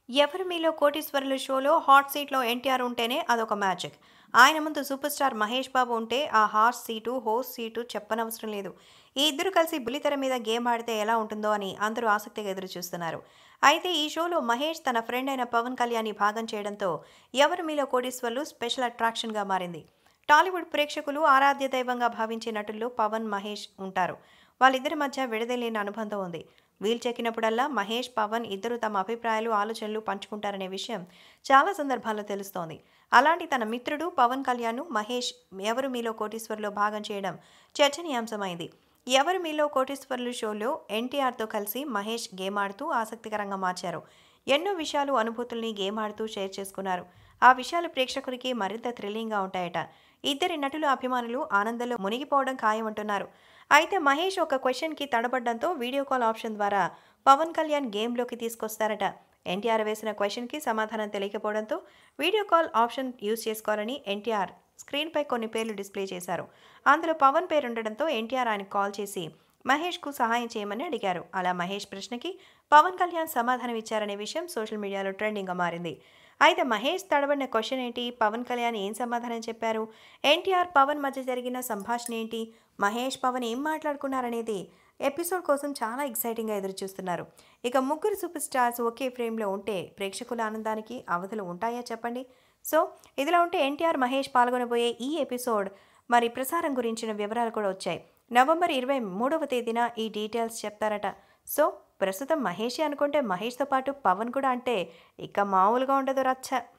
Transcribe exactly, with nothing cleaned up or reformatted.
ఎవరు మీలో కోటీశ్వరులు షోలో హాట్ సీట్లో ఎన్టీఆర్ ఉంటేనే అదొక మ్యాజిక్. ఆయన ముందు సూపర్ స్టార్ మహేష్ బాబు ఉంటే ఆ హాట్ సీటు, హోస్ట్ సీటు చెప్పనవసరం లేదు. ఈ ఇద్దరు కలిసి బుల్లితెర మీద గేమ్ ఆడితే ఎలా ఉంటుందో అని అందరూ ఆసక్తిగా ఎదురు చూస్తున్నారు. అయితే ఈ షోలో మహేష్ తన ఫ్రెండ్ అయిన పవన్ కళ్యాణ్‌ని భాగం చేయడంతో ఎవరు మీలో కోటీశ్వరులు స్పెషల్ అట్రాక్షన్‌గా మారింది. టాలీవుడ్ ప్రేక్షకులు ఆరాధ్య దైవంగా భావించే నటుల్లో పవన్, మహేష్ ఉంటారు. వాళ్ళిద్దరి మధ్య విడదీయలేని అనుబంధం ఉంది. వీల్ చెక్కినప్పుడల్లా మహేష్, పవన్ ఇద్దరు తమ అభిప్రాయాలు, ఆలోచనలు పంచుకుంటారనే విషయం చాలా సందర్భాల్లో తెలుస్తోంది. అలాంటి తన మిత్రుడు పవన్ కళ్యాణ్‌ను మహేష్ 'ఎవరు మీలో కోటీశ్వరు'లో భాగం చేయడం చర్చనీయాంశమైంది. 'ఎవరు మీలో కోటీశ్వరులు' షోలో ఎన్టీఆర్‌తో కలిసి మహేష్ గేమ్ ఆడుతూ ఆసక్తికరంగా మార్చారు. ఎన్నో విషయాలు, అనుభూతుల్ని గేమ్ ఆడుతూ షేర్ చేసుకున్నారు. ఆ విషయాలు ప్రేక్షకునికి మరింత థ్రిల్లింగ్‌గా ఉంటాయట. ఇద్దరి నటుల అభిమానులు ఆనందంలో మునిగిపోవడం ఖాయమంటున్నారు. అయితే మహేష్ ఒక క్వశ్చన్‌కి తడబడ్డంతో వీడియో కాల్ ఆప్షన్ ద్వారా పవన్ కళ్యాణ్ గేమ్‌లోకి తీసుకొస్తారట. ఎన్టీఆర్ వేసిన క్వశ్చన్‌కి సమాధానం తెలియకపోవడంతో వీడియో కాల్ ఆప్షన్ యూజ్ చేసుకోవాలని ఎన్టీఆర్ స్క్రీన్‌పై కొన్ని పేర్లు డిస్ప్లే చేశారు. అందులో పవన్ పేరుండడంతో ఎన్టీఆర్ ఆయనకు కాల్ చేసి మహేష్‌కు సహాయం చేయమని అడిగారు. అలా మహేష్ ప్రశ్నకి పవన్ కళ్యాణ్ సమాధానం ఇచ్చారనే విషయం సోషల్ మీడియాలో ట్రెండింగ్‌గా మారింది. అయితే మహేష్ తడబడిన క్వశ్చన్ ఏంటి? పవన్ కళ్యాణ్ ఏం సమాధానం చెప్పారు? ఎన్టీఆర్, పవన్ మధ్య జరిగిన సంభాషణ ఏంటి? మహేష్, పవన్ ఏం మాట్లాడుకున్నారనేది ఎపిసోడ్ కోసం చాలా ఎక్సైటింగ్‌గా ఎదురుచూస్తున్నారు. ఇక ముగ్గురు సూపర్ స్టార్స్ ఒకే ఫ్రేమ్‌లో ఉంటే ప్రేక్షకుల ఆనందానికి అవధులు ఉంటాయా చెప్పండి? సో, ఇదిలా ఉంటే ఎన్టీఆర్, మహేష్ పాల్గొనబోయే ఈ ఎపిసోడ్ మరి ప్రసారం గురించిన వివరాలు కూడా వచ్చాయి. నవంబర్ ఇరవై మూడవ తేదీన ఈ డీటెయిల్స్ చెప్తారట. సో, ప్రస్తుతం మహేషే అనుకుంటే మహేష్‌తో పాటు పవన్ కూడా అంటే ఇక మామూలుగా ఉండదు రచ్చ.